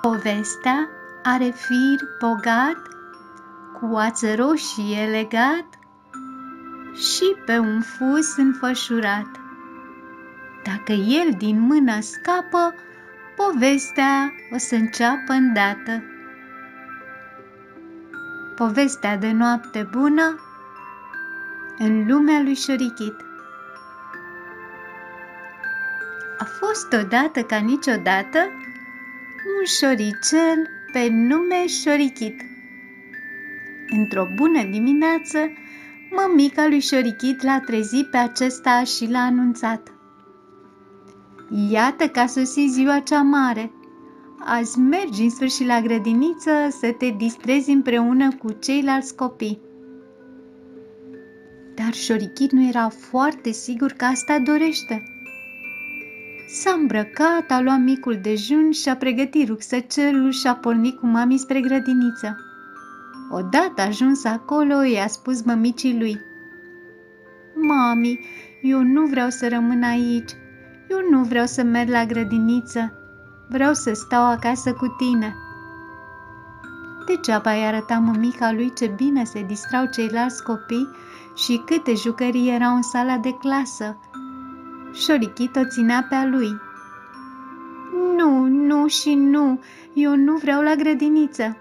Povestea are fir bogat, cu oață roșie legat și pe un fus înfășurat. Dacă el din mână scapă, povestea o să înceapă îndată. Povestea de noapte bună în lumea lui Șorichit. A fost odată ca niciodată un șoricel pe nume Șorichit. Într-o bună dimineață, mămica lui Șorichit l-a trezit pe acesta și l-a anunțat. Iată că a sosit ziua cea mare. Azi mergi în sfârșit la grădiniță să te distrezi împreună cu ceilalți copii. Dar Șorichit nu era foarte sigur că asta dorește. S-a îmbrăcat, a luat micul dejun și a pregătit rucsăcelul și a pornit cu mami spre grădiniță. Odată ajuns acolo, i-a spus mămicii lui: Mami, eu nu vreau să rămân aici. Eu nu vreau să merg la grădiniță. Vreau să stau acasă cu tine. Degeaba i-a arătat mămica lui ce bine se distrau ceilalți copii și câte jucării erau în sala de clasă. Șorichit o ținea pe-a lui. Nu și nu, eu nu vreau la grădiniță.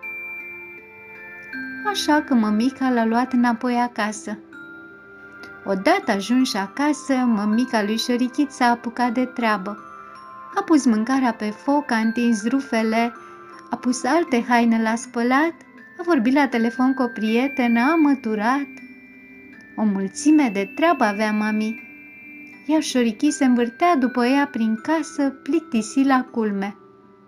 Așa că mămica l-a luat înapoi acasă. Odată ajuns acasă, mămica lui Șorichit s-a apucat de treabă. A pus mâncarea pe foc, a întins rufele, a pus alte haine la spălat, a vorbit la telefon cu o prietenă, a măturat. O mulțime de treabă avea mami, iar Șorichit se învârtea după ea prin casă, plictisit la culme.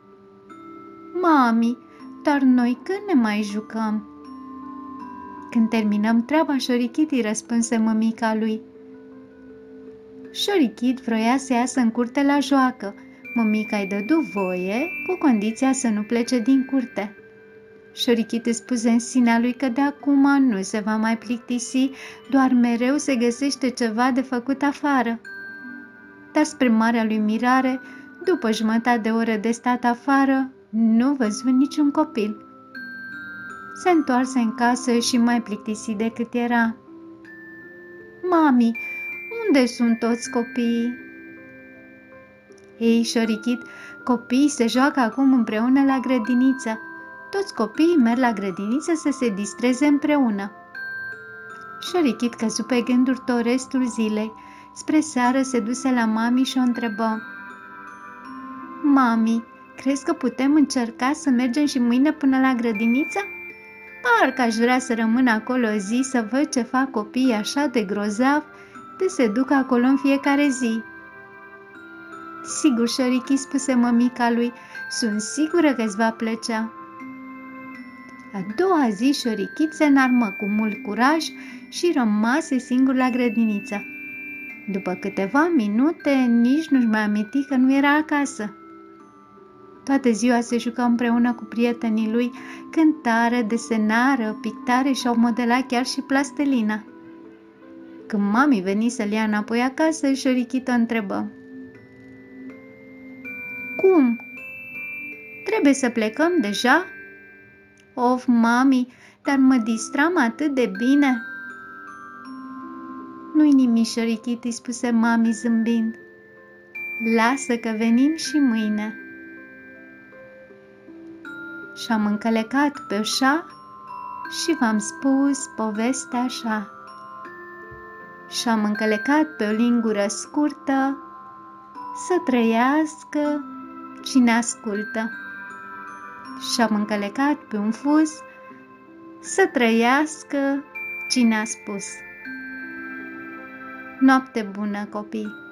Mami, dar noi când ne mai jucăm? Când terminăm treaba, Șorichit îi răspunse mămica lui. Șorichit vroia să iasă în curte la joacă. Mămica îi dădu voie, cu condiția să nu plece din curte. Șorichit îi spuse în sinea lui că de acum nu se va mai plictisi, doar mereu se găsește ceva de făcut afară. Dar spre marea lui mirare, după jumătate de oră de stat afară, nu văzu niciun copil. Se întoarse în casă și mai plictisit decât era. Mami, unde sunt toți copiii? Ei, Șorichit, copiii se joacă acum împreună la grădiniță. Toți copiii merg la grădiniță să se distreze împreună. Șorichit căzu pe gânduri tot restul zilei. Spre seară se duse la mami și o întrebă. Mami, crezi că putem încerca să mergem și mâine până la grădiniță? Parcă aș vrea să rămân acolo o zi să văd ce fac copiii așa de grozav de se duc acolo în fiecare zi. Sigur, Șorichit, spuse mămica lui, sunt sigură că îți va plăcea. A doua zi, Șorichit se înarmă cu mult curaj și rămase singur la grădiniță. După câteva minute, nici nu-și mai aminti că nu era acasă. Toată ziua se jucă împreună cu prietenii lui, cântară, desenară, pictare și au modelat chiar și plastelina. Când mami veni să-l ia înapoi acasă, Șorichit o întrebă. Cum? Trebuie să plecăm deja? Of, mami, dar mă distram atât de bine. Nu-i nimic, Șorichit, îi spuse mami zâmbind. Lasă că venim și mâine. Și-am încălecat pe ușa și v-am spus povestea așa. Și-am încălecat pe o lingură scurtă să trăiască cine ascultă. Și-am încălecat pe un fus să trăiască cine a spus. Noapte bună, copii!